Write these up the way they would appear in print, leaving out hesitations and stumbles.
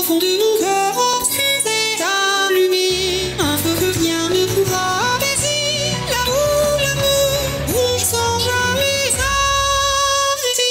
au fond de mon cœur obscur s'est allumé un feu que rien ne pourra baisser. L'amour rouge sans jamais s'arrêter.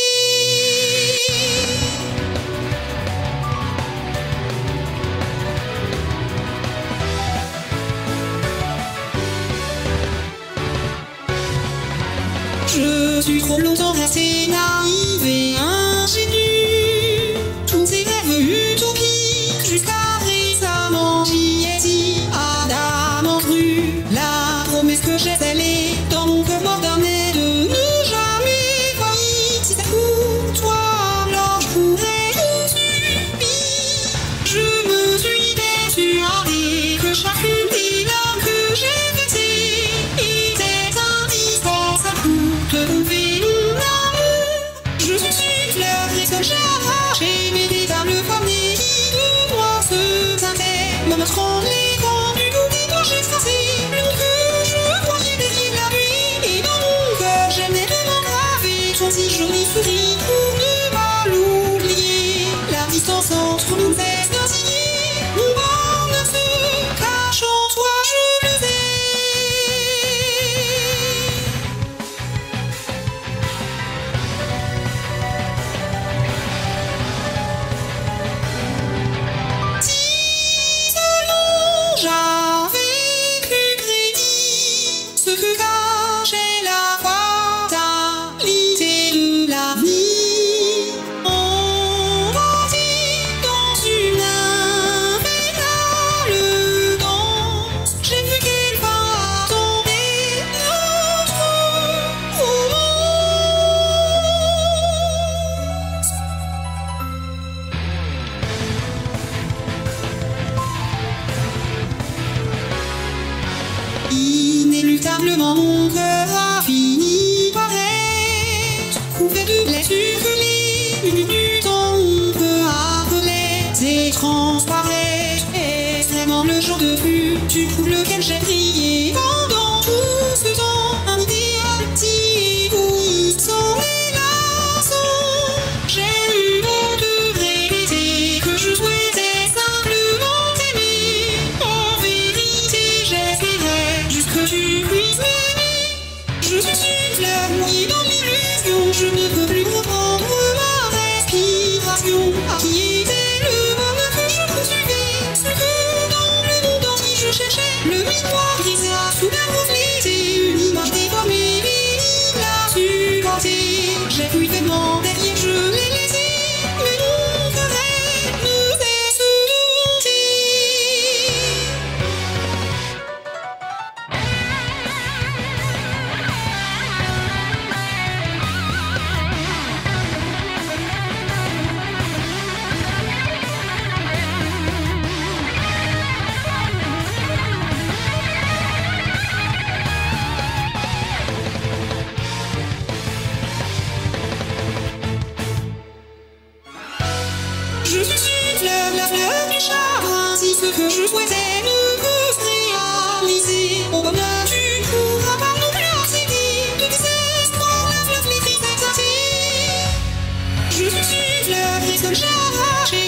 Je suis trop longtemps restée naïve et ingénue. Tous ces rêves utopiques, jusqu'à récemment j'y ai dit ardemment cru. La promesse que j'ai scellée dans mon cœur m'ordonnait de ne jamais faillir. Si c'est pour toi, alors je pourrais tout subir. Je me suis persuadée que chacune des larmes que j'ai versées était indispensable pour te trouver mon amour. Je suis fleur et seul j'ai arraché mes véritables femmes qui de moi se teintaient. Me montrant les grands du goût des dents j'ai tracé le nom que je croyais derrière la nuit. Et dans mon cœur j'aimais vraiment graver ton si joli sourire pour ne pas l'oublier. La distance entre nous est insignée, mon bonheur se cache en toi, je le sais. Si seulement j'avais pu prédire ce que cachait la fatalité de l'avenir, emporté dans une infernale danse, j'ai vu qu'elle va tomber notre romance. Inéluctablement mon cœur a fini par être couvert de blessures brûlées. Une minute on peut appeler et transparaître. Est-ce vraiment le jour de futur pour lequel j'ai prié pendant tout ce temps? Un idéal petit ébouilli sans les laçons. J'ai eu beau te répéter que je souhaitais simplement t'aimer. En vérité j'espérais juste que tu puisses m'aimer. Je suis une fleur mouillée dans l'illusion. Je ne peux plus reprendre ma respiration. À qui était le bonheur que je poursuivais? Ce que dans le monde entier je cherchais. Le miroir grisé a soudain reflété une image déformée et il l'a supporté. J'ai fui vainement derrière, je l'ai laissé, mais mon cœur ne cesse de monter. Je suis une fleur, la fleur du chagrin. Si ce que je souhaitais ne peut se réaliser, au bonheur tu ne pourras pas non plus accéder. De désespoir, la fleur flétrie s'est teintée. Je suis une fleur et seul j'ai arraché